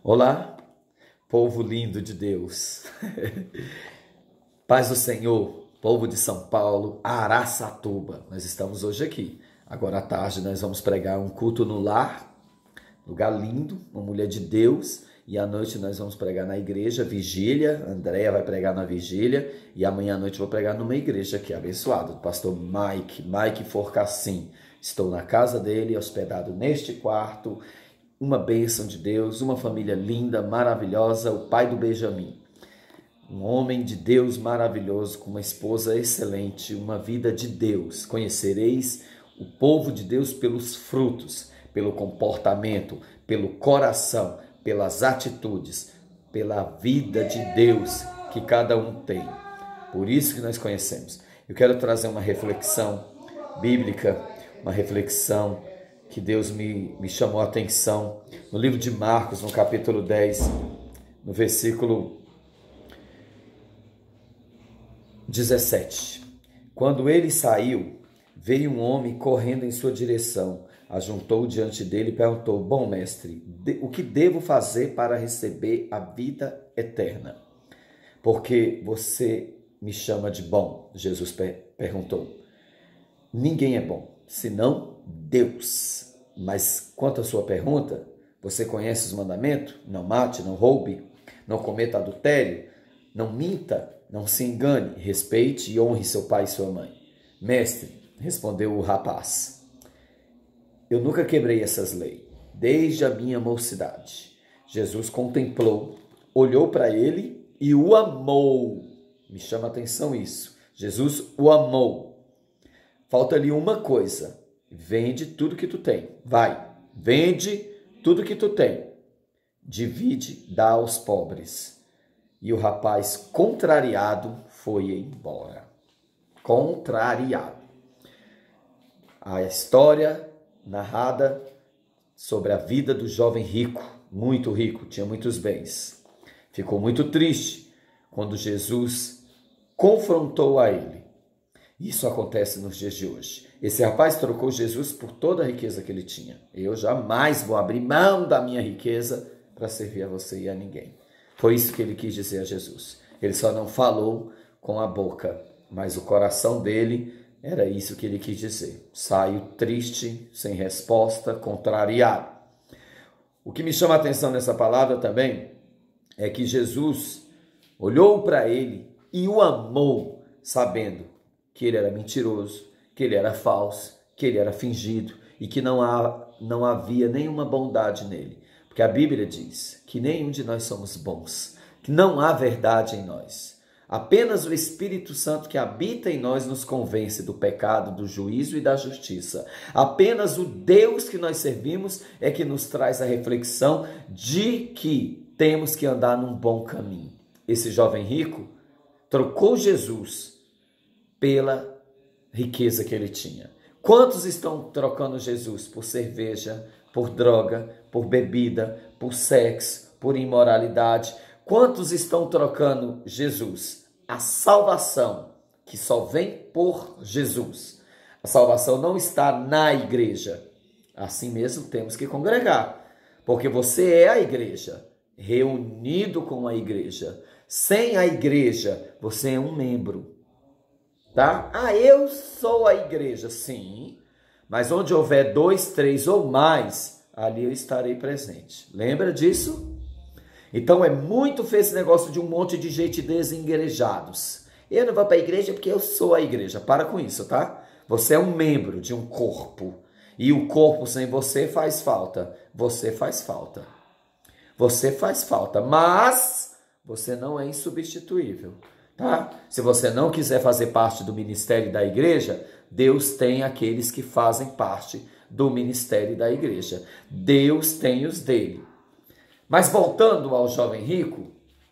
Olá, povo lindo de Deus, paz do Senhor, povo de São Paulo, Araçatuba. Nós estamos hoje aqui. Agora à tarde nós vamos pregar um culto no lar, lugar lindo, uma mulher de Deus. E à noite nós vamos pregar na igreja, vigília. Andréia vai pregar na vigília. E amanhã à noite eu vou pregar numa igreja aqui, abençoado, do pastor Mike Forcassim. Estou na casa dele, hospedado neste quarto. Uma bênção de Deus, uma família linda, maravilhosa, o pai do Benjamin. Um homem de Deus maravilhoso, com uma esposa excelente, uma vida de Deus. Conhecereis o povo de Deus pelos frutos, pelo comportamento, pelo coração, pelas atitudes, pela vida de Deus que cada um tem. Por isso que nós conhecemos. Eu quero trazer uma reflexão bíblica, uma reflexão que Deus me chamou a atenção, no livro de Marcos, no capítulo 10, no versículo 17. Quando ele saiu, veio um homem correndo em sua direção, ajuntou diante dele e perguntou: Bom mestre, o que devo fazer para receber a vida eterna? Porque você me chama de bom? Jesus perguntou. Ninguém é bom, senão Deus. Mas quanto à sua pergunta, você conhece os mandamentos? Não mate, não roube, não cometa adultério, não minta, não se engane, respeite e honre seu pai e sua mãe. Mestre, respondeu o rapaz, eu nunca quebrei essas leis, desde a minha mocidade. Jesus contemplou, olhou para ele e o amou. Me chama a atenção isso. Jesus o amou. Falta-lhe uma coisa. Vende tudo que tu tem. Vai, vende tudo que tu tem. Divide, dá aos pobres. E o rapaz, contrariado, foi embora. Contrariado. A história narrada sobre a vida do jovem rico, muito rico, tinha muitos bens. Ficou muito triste quando Jesus confrontou a ele. Isso acontece nos dias de hoje. Esse rapaz trocou Jesus por toda a riqueza que ele tinha. Eu jamais vou abrir mão da minha riqueza para servir a você e a ninguém. Foi isso que ele quis dizer a Jesus. Ele só não falou com a boca, mas o coração dele era isso que ele quis dizer. Saiu triste, sem resposta, contrariado. O que me chama a atenção nessa palavra também é que Jesus olhou para ele e o amou, sabendo que ele era mentiroso, que ele era falso, que ele era fingido e que não havia nenhuma bondade nele. Porque a Bíblia diz que nenhum de nós somos bons, que não há verdade em nós. Apenas o Espírito Santo que habita em nós nos convence do pecado, do juízo e da justiça. Apenas o Deus que nós servimos é que nos traz a reflexão de que temos que andar num bom caminho. Esse jovem rico trocou Jesus pela riqueza que ele tinha. Quantos estão trocando Jesus por cerveja, por droga, por bebida, por sexo, por imoralidade? Quantos estão trocando Jesus? A salvação, que só vem por Jesus. A salvação não está na igreja. Assim mesmo temos que congregar, porque você é a igreja, reunido com a igreja. Sem a igreja, você é um membro. Tá? Eu sou a igreja, sim, mas onde houver 2, 3 ou mais, ali eu estarei presente. Lembra disso? Então é muito feio esse negócio de um monte de gente desigrejados. Eu não vou para a igreja porque eu sou a igreja. Para com isso, tá? Você é um membro de um corpo. E o corpo sem você faz falta. Você faz falta. Você faz falta, mas você não é insubstituível. Tá? Se você não quiser fazer parte do ministério da igreja, Deus tem aqueles que fazem parte do ministério da igreja. Deus tem os dele. Mas voltando ao jovem rico,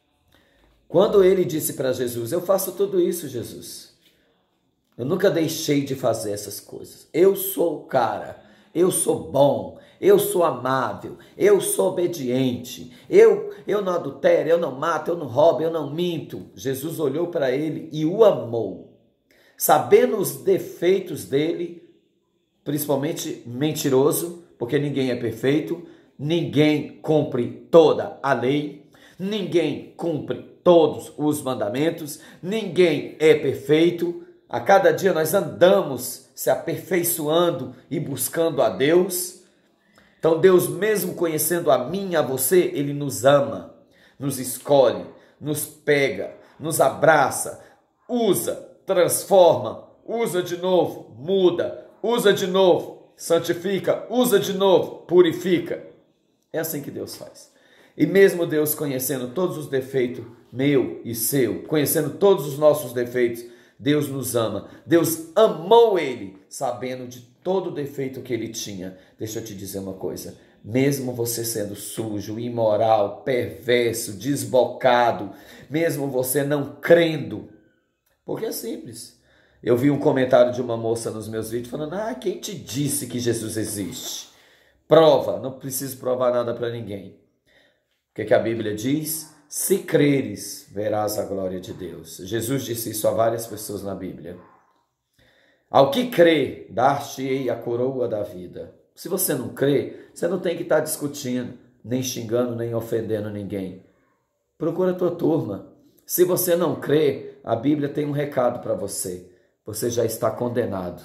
quando ele disse para Jesus: eu faço tudo isso, Jesus. Eu nunca deixei de fazer essas coisas. Eu sou o cara, eu sou bom, eu sou amável, eu sou obediente, eu não adultero, eu não mato, eu não roubo, eu não minto. Jesus olhou para ele e o amou, sabendo os defeitos dele, principalmente mentiroso, porque ninguém é perfeito, Ninguém cumpre toda a lei, ninguém cumpre todos os mandamentos, ninguém é perfeito. A cada dia nós andamos se aperfeiçoando e buscando a Deus. Então Deus, mesmo conhecendo a mim e a você, Ele nos ama, nos escolhe, nos pega, nos abraça, usa, transforma, usa de novo, muda, usa de novo, santifica, usa de novo, purifica. É assim que Deus faz. E mesmo Deus conhecendo todos os defeitos, meu e seu, conhecendo todos os nossos defeitos, Deus nos ama. Deus amou ele, sabendo de todo o defeito que ele tinha. Deixa eu te dizer uma coisa. Mesmo você sendo sujo, imoral, perverso, desbocado, mesmo você não crendo, porque é simples. Eu vi um comentário de uma moça nos meus vídeos falando, quem te disse que Jesus existe? Prova, não preciso provar nada para ninguém. O que a Bíblia diz? Se creres, verás a glória de Deus. Jesus disse isso a várias pessoas na Bíblia. Ao que crê, dar-te-ei a coroa da vida. Se você não crê, você não tem que estar discutindo, nem xingando, nem ofendendo ninguém. Procura a tua turma. Se você não crê, a Bíblia tem um recado para você. Você já está condenado.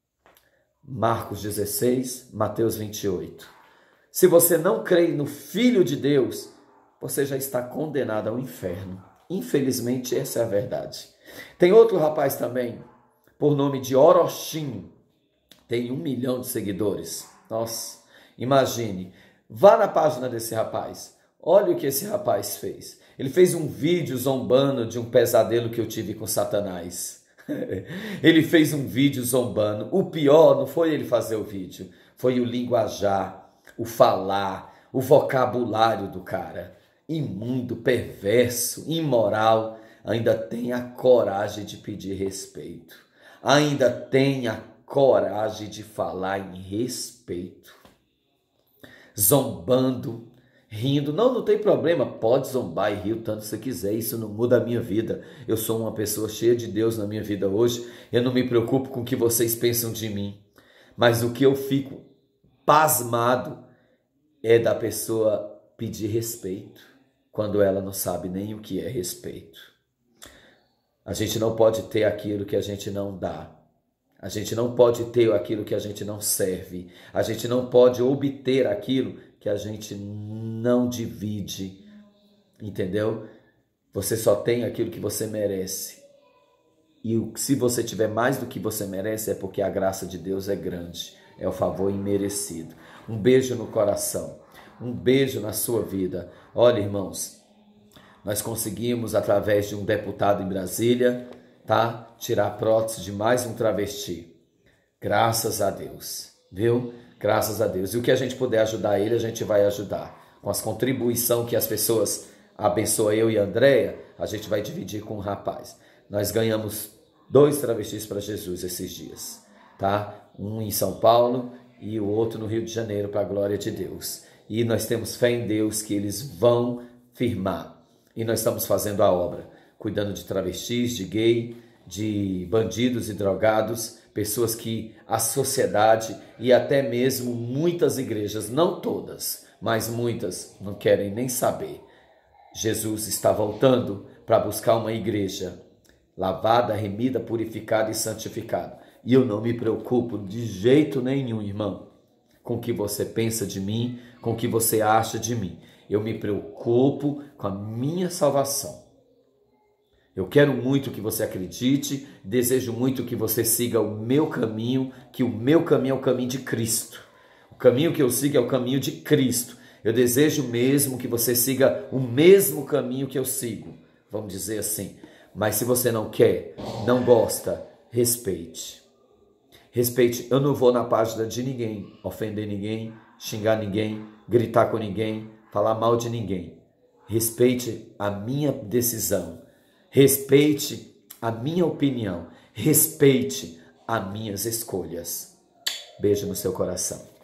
Marcos 16, Mateus 28. Se você não crê no Filho de Deus, você já está condenado ao inferno. Infelizmente, essa é a verdade. Tem outro rapaz também, por nome de Orochinho. Tem 1 milhão de seguidores. Nossa, imagine. Vá na página desse rapaz. Olha o que esse rapaz fez. Ele fez um vídeo zombando de um pesadelo que eu tive com Satanás. Ele fez um vídeo zombando. O pior não foi ele fazer o vídeo, foi o linguajar, o falar, o vocabulário do cara. Imundo, perverso, imoral, ainda tem a coragem de pedir respeito. Ainda tem a coragem de falar em respeito. Zombando, rindo. Não tem problema, pode zombar e rir o tanto que você quiser, isso não muda a minha vida. Eu sou uma pessoa cheia de Deus na minha vida hoje, eu não me preocupo com o que vocês pensam de mim. Mas o que eu fico pasmado é da pessoa pedir respeito, quando ela não sabe nem o que é respeito. A gente não pode ter aquilo que a gente não dá. A gente não pode ter aquilo que a gente não serve. A gente não pode obter aquilo que a gente não divide. Entendeu? Você só tem aquilo que você merece. E se você tiver mais do que você merece, é porque a graça de Deus é grande. É o favor imerecido. Um beijo no coração. Um beijo na sua vida. Olha, irmãos, nós conseguimos, através de um deputado em Brasília, tirar a prótese de mais um travesti. Graças a Deus, viu? Graças a Deus. E o que a gente puder ajudar ele, a gente vai ajudar. Com as contribuições que as pessoas abençoam, eu e a Andréia, a gente vai dividir com o rapaz. Nós ganhamos 2 travestis para Jesus esses dias, tá? Um em São Paulo e o outro no Rio de Janeiro, para a glória de Deus. E nós temos fé em Deus que eles vão firmar. E nós estamos fazendo a obra, cuidando de travestis, de gay, de bandidos e drogados, pessoas que a sociedade e até mesmo muitas igrejas, não todas, mas muitas, não querem nem saber. Jesus está voltando para buscar uma igreja lavada, remida, purificada e santificada. E eu não me preocupo de jeito nenhum, irmão, com o que você pensa de mim, com o que você acha de mim. Eu me preocupo com a minha salvação. Eu quero muito que você acredite, desejo muito que você siga o meu caminho, que o meu caminho é o caminho de Cristo. O caminho que eu sigo é o caminho de Cristo. Eu desejo mesmo que você siga o mesmo caminho que eu sigo, vamos dizer assim. Mas se você não quer, não gosta, respeite. Respeite, eu não vou na página de ninguém, ofender ninguém, xingar ninguém, gritar com ninguém, falar mal de ninguém. Respeite a minha decisão. Respeite a minha opinião. Respeite as minhas escolhas. Beijo no seu coração.